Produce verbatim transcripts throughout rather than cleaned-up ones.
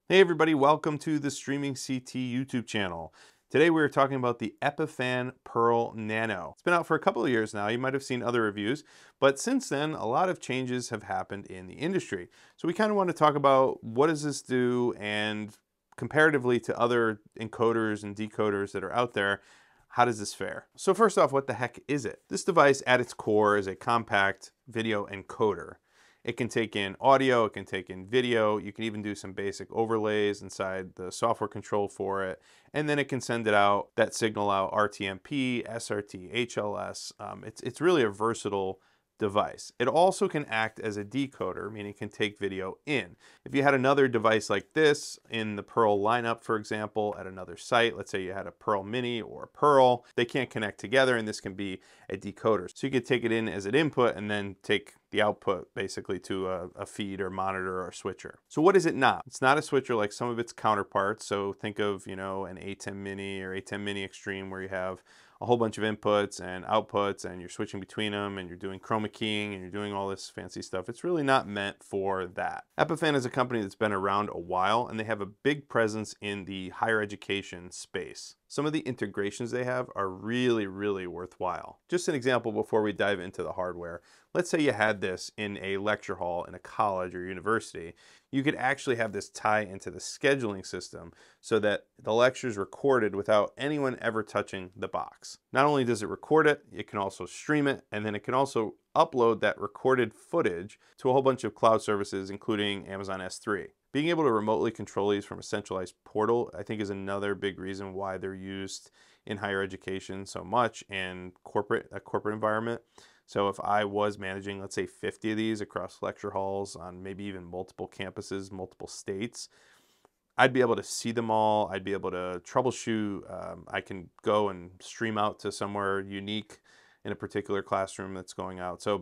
Hey everybody, welcome to the Streaming C T YouTube channel. Today we're talking about the Epiphan Pearl Nano. It's been out for a couple of years now. You might have seen other reviews, but since then a lot of changes have happened in the industry. So we kind of want to talk about what does this do, and comparatively to other encoders and decoders that are out there, how does this fare? So first off, what the heck is it? This device at its core is a compact video encoder. It can take in audio, it can take in video, you can even do some basic overlays inside the software control for it, and then it can send it out, that signal out R T M P, S R T, H L S. Um, it's, it's really a versatile device. It also can act as a decoder, meaning it can take video in. If you had another device like this in the Pearl lineup, for example, at another site, let's say you had a Pearl Mini or a Pearl, they can't connect together and this can be a decoder. So you could take it in as an input and then take the output basically to a, a feed or monitor or switcher. So what is it not? It's not a switcher like some of its counterparts. So think of, you know, an A ten Mini or A ten Mini Extreme, where you have a whole bunch of inputs and outputs and you're switching between them and you're doing chroma keying and you're doing all this fancy stuff. It's really not meant for that. Epiphan is a company that's been around a while and they have a big presence in the higher education space. Some of the integrations they have are really, really worthwhile. Just an example before we dive into the hardware. Let's say you had this in a lecture hall in a college or university. You could actually have this tie into the scheduling system so that the lecture is recorded without anyone ever touching the box. Not only does it record it, it can also stream it, and then it can also upload that recorded footage to a whole bunch of cloud services, including Amazon S three. Being able to remotely control these from a centralized portal, I think, is another big reason why they're used in higher education so much and corporate, a corporate environment. So if I was managing, let's say, fifty of these across lecture halls on maybe even multiple campuses, multiple states, I'd be able to see them all. I'd be able to troubleshoot. Um, I can go and stream out to somewhere unique in a particular classroom that's going out. So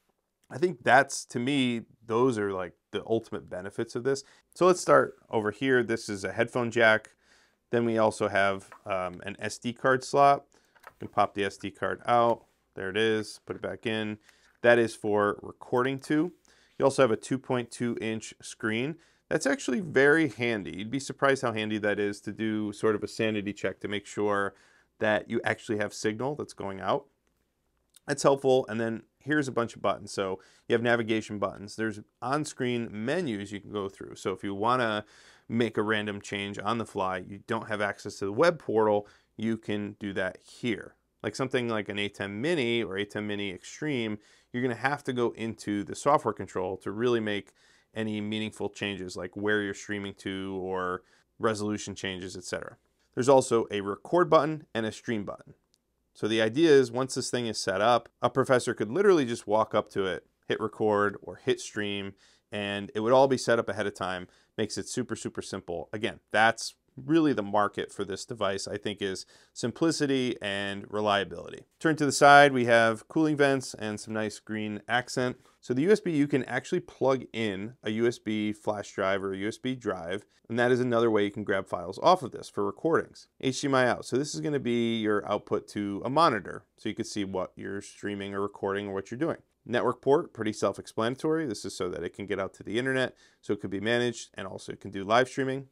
I think that's, to me, those are like the ultimate benefits of this. So let's start over here. This is a headphone jack. Then we also have um, an S D card slot. You can pop the S D card out. There it is. Put it back in. That is for recording to. You also have a two point two inch screen. That's actually very handy. You'd be surprised how handy that is to do sort of a sanity check to make sure that you actually have signal that's going out. That's helpful. And then here's a bunch of buttons. So you have navigation buttons. There's on-screen menus you can go through. So if you want to make a random change on the fly, you don't have access to the web portal, you can do that here. Like something like an A ten Mini or A ten Mini Extreme, you're going to have to go into the software control to really make any meaningful changes, like where you're streaming to or resolution changes, et cetera. There's also a record button and a stream button. So the idea is, once this thing is set up, a professor could literally just walk up to it, hit record or hit stream, and it would all be set up ahead of time. Makes it super, super simple. Again, that's really the market for this device, I think, is simplicity and reliability. Turn to the side, we have cooling vents and some nice green accent. So the U S B, you can actually plug in a U S B flash drive or a U S B drive, and that is another way you can grab files off of this for recordings. H D M I out, so this is going to be your output to a monitor, so you can see what you're streaming or recording or what you're doing. Network port, pretty self-explanatory. This is so that it can get out to the internet, so it could be managed, and also it can do live streaming.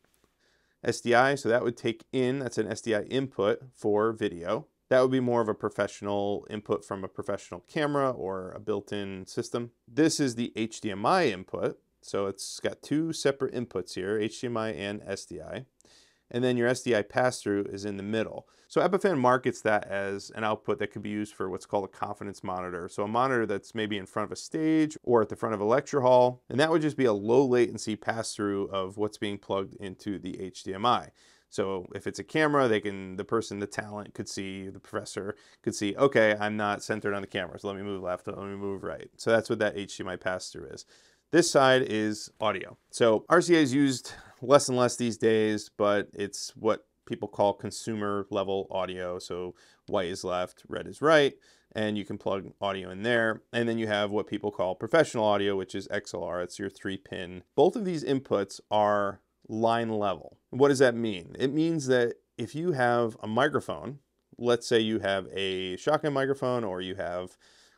S D I, so that would take in, that's an S D I input for video. That would be more of a professional input from a professional camera or a built-in system. This is the H D M I input. So it's got two separate inputs here, H D M I and S D I. And then your S D I pass-through is in the middle. So Epiphan markets that as an output that could be used for what's called a confidence monitor. So a monitor that's maybe in front of a stage or at the front of a lecture hall. And that would just be a low latency pass-through of what's being plugged into the H D M I. So if it's a camera, they can, the person, the talent could see, the professor could see, okay, I'm not centered on the camera, so let me move left, let me move right. So that's what that H D M I pass-through is. This side is audio. So R C A is used less and less these days, but it's what people call consumer level audio. So white is left, red is right, and you can plug audio in there. And then you have what people call professional audio, which is X L R. It's your three pin. Both of these inputs are line level. What does that mean? It means that if you have a microphone, let's say you have a shotgun microphone or you have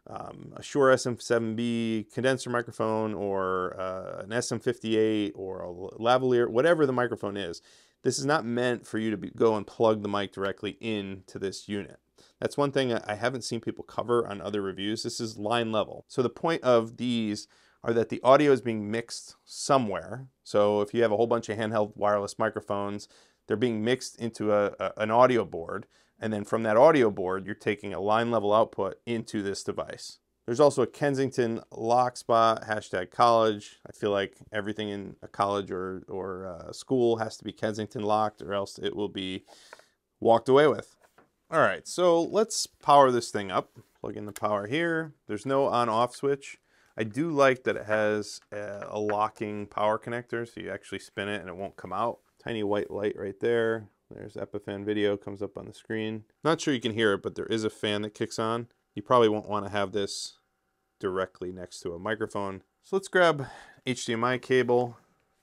um, a Shure S M seven B condenser microphone, or uh, an S M fifty-eight, or a lavalier, whatever the microphone is. This is not meant for you to be, go and plug the mic directly into this unit. That's one thing I haven't seen people cover on other reviews. This is line level. So the point of these are that the audio is being mixed somewhere. So if you have a whole bunch of handheld wireless microphones, they're being mixed into a, a, an audio board. And then from that audio board, you're taking a line level output into this device. There's also a Kensington lock spot, hashtag college. I feel like everything in a college or, or a school has to be Kensington locked, or else it will be walked away with. All right, so let's power this thing up. Plug in the power here. There's no on-off switch. I do like that it has a, a locking power connector, so you actually spin it and it won't come out. Tiny white light right there. There's Epiphan video, comes up on the screen. Not sure you can hear it, but there is a fan that kicks on. You probably won't want to have this directly next to a microphone. So let's grab H D M I cable,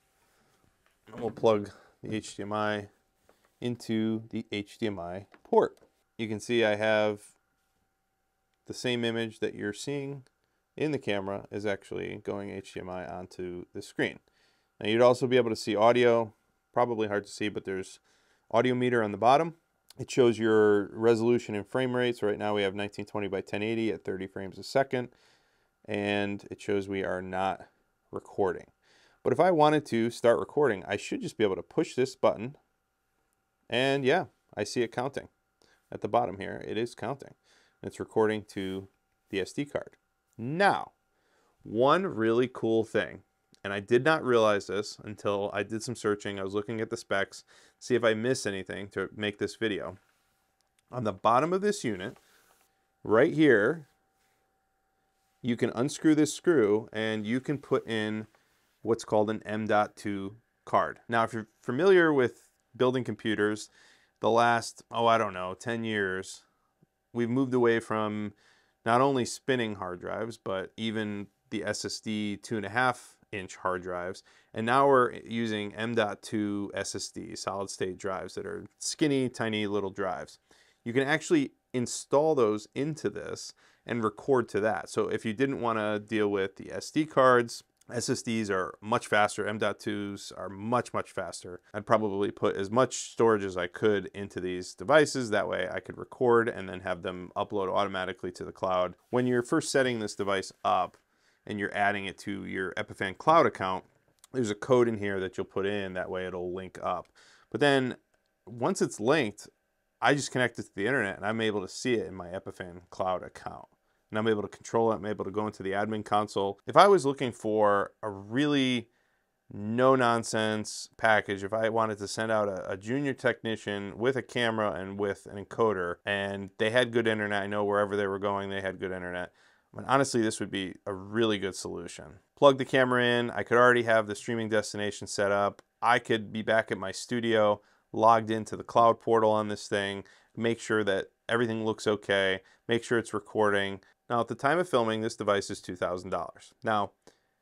and we'll plug the H D M I into the H D M I port. You can see I have the same image that you're seeing in the camera is actually going H D M I onto the screen. Now you'd also be able to see audio, probably hard to see, but there's audio meter on the bottom. It shows your resolution and frame rates. Right now we have nineteen twenty by ten eighty at thirty frames a second, and it shows we are not recording. But if I wanted to start recording, I should just be able to push this button, and yeah, I see it counting. At the bottom here, it is counting. It's recording to the S D card. Now, one really cool thing, and I did not realize this until I did some searching. I was looking at the specs, see if I missed anything to make this video. On the bottom of this unit, right here, you can unscrew this screw and you can put in what's called an M dot two card. Now, if you're familiar with building computers, the last, oh, I don't know, ten years, we've moved away from not only spinning hard drives, but even the S S D two and a half inch hard drives. And now we're using M dot two S S D, solid state drives that are skinny, tiny little drives. You can actually install those into this and record to that. So if you didn't want to deal with the S D cards, S S Ds are much faster. M dot twos are much, much faster. I'd probably put as much storage as I could into these devices. That way I could record and then have them upload automatically to the cloud. When you're first setting this device up and you're adding it to your Epiphan cloud account, there's a code in here that you'll put in. That way it'll link up. But then once it's linked, I just connect it to the internet and I'm able to see it in my Epiphan cloud account. And I'm able to control it. I'm able to go into the admin console. If I was looking for a really no-nonsense package, if I wanted to send out a, a junior technician with a camera and with an encoder, and they had good internet, I know wherever they were going, they had good internet. I mean, honestly, this would be a really good solution. Plug the camera in. I could already have the streaming destination set up. I could be back at my studio, logged into the cloud portal on this thing, make sure that everything looks okay, make sure it's recording. Now, at the time of filming, this device is two thousand dollars. Now,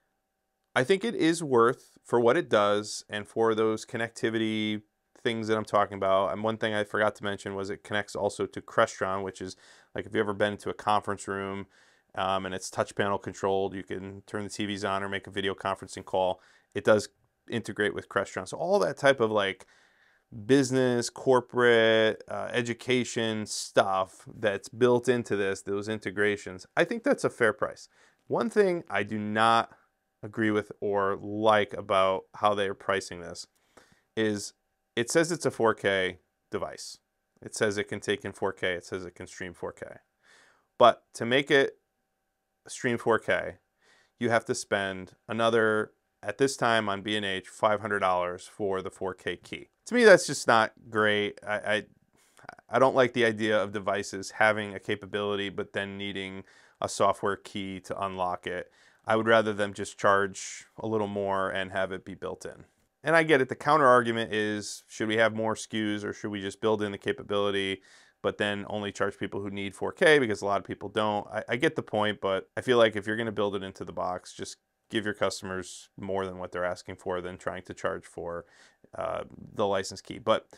I think it is worth for what it does and for those connectivity things that I'm talking about. And one thing I forgot to mention was it connects also to Crestron, which is like if you've ever been into a conference room um, and it's touch panel controlled, you can turn the T Vs on or make a video conferencing call. It does integrate with Crestron. So all that type of like business, corporate, uh, education stuff that's built into this, those integrations, I think that's a fair price. One thing I do not agree with or like about how they are pricing this is it says it's a four K device. It says it can take in four K. It says it can stream four K. But to make it stream four K, you have to spend another, at this time on B and H, five hundred dollars for the four K key. To me, that's just not great. I, I, I don't like the idea of devices having a capability but then needing a software key to unlock it. I would rather them just charge a little more and have it be built in. And I get it. The counter argument is, should we have more S K Us or should we just build in the capability but then only charge people who need four K, because a lot of people don't? I, I get the point, but I feel like if you're going to build it into the box, just give your customers more than what they're asking for than trying to charge for uh, the license key. But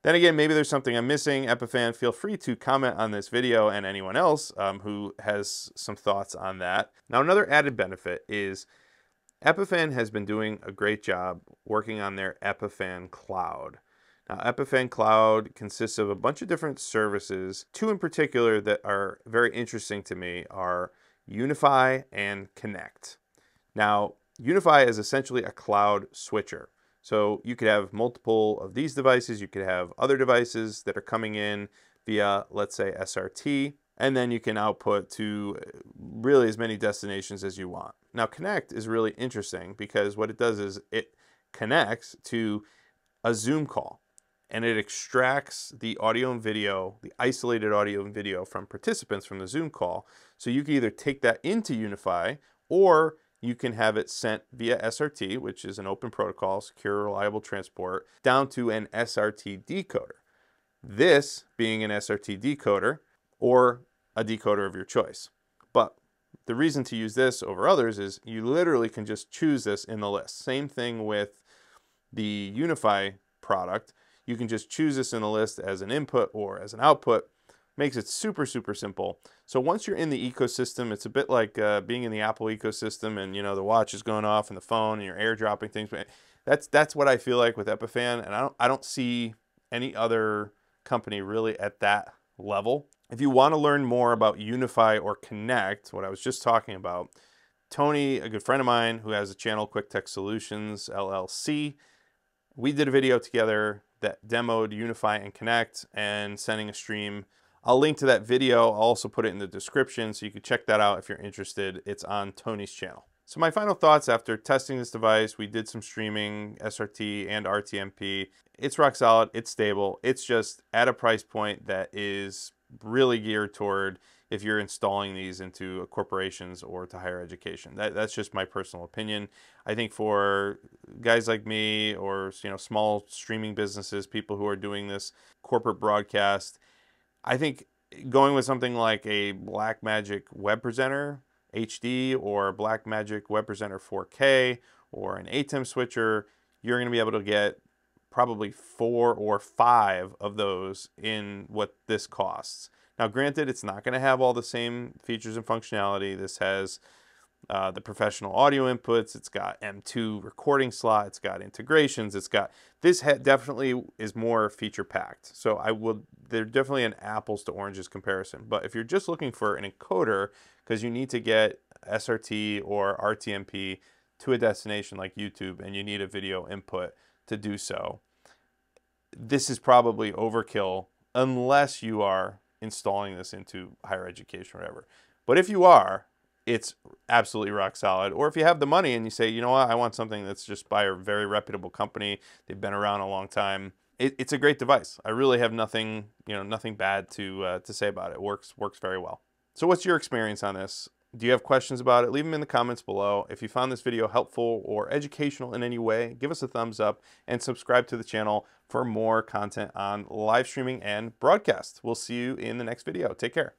Then again, maybe there's something I'm missing. Epiphan, feel free to comment on this video, and anyone else um, who has some thoughts on that. Now, another added benefit is Epiphan has been doing a great job working on their Epiphan Cloud. Now, Epiphan Cloud consists of a bunch of different services. Two in particular that are very interesting to me are Unify and Connect. Now, Unify is essentially a cloud switcher. So you could have multiple of these devices. You could have other devices that are coming in via, let's say, S R T, and then you can output to really as many destinations as you want. Now, Connect is really interesting because what it does is it connects to a Zoom call, and it extracts the audio and video, the isolated audio and video from participants from the Zoom call. So you can either take that into Unify, or you can have it sent via S R T, which is an open protocol, secure, reliable transport, down to an S R T decoder. This being an S R T decoder or a decoder of your choice. But the reason to use this over others is you literally can just choose this in the list. Same thing with the Unify product. You can just choose this in the list as an input or as an output. Makes it super, super simple. So once you're in the ecosystem, it's a bit like uh, being in the Apple ecosystem, and you know the watch is going off and the phone and you're airdropping things. That's that's what I feel like with Epiphan, and I don't I don't see any other company really at that level. If you want to learn more about Unify or Connect, what I was just talking about, Tony, a good friend of mine who has a channel, Quick Tech Solutions L L C, we did a video together that demoed Unify and Connect and sending a stream. I'll link to that video. I'll also put it in the description so you can check that out if you're interested. It's on Tony's channel. So my final thoughts after testing this device, we did some streaming, S R T and R T M P. It's rock solid, it's stable. It's just at a price point that is really geared toward if you're installing these into corporations or to higher education. That, that's just my personal opinion. I think for guys like me, or you know, small streaming businesses, people who are doing this corporate broadcast, I think going with something like a Blackmagic Web Presenter H D or Blackmagic Web Presenter four K or an A T E M switcher, you're going to be able to get probably four or five of those in what this costs. Now, granted, it's not going to have all the same features and functionality. This has uh, the professional audio inputs. It's got M two recording slot. It's got integrations. It's got this ha definitely is more feature packed. So I will. They're definitely an apples to oranges comparison. But if you're just looking for an encoder because you need to get S R T or R T M P to a destination like YouTube and you need a video input to do so, this is probably overkill unless you are installing this into higher education or whatever. But if you are, it's absolutely rock solid. Or if you have the money and you say, you know what, I want something that's just by a very reputable company, they've been around a long time, it, it's a great device. I really have nothing, you know, nothing bad to uh, to say about it. It works works very well. So what's your experience on this? Do you have questions about it? Leave them in the comments below. If you found this video helpful or educational in any way, give us a thumbs up and subscribe to the channel for more content on live streaming and broadcast. We'll see you in the next video. Take care.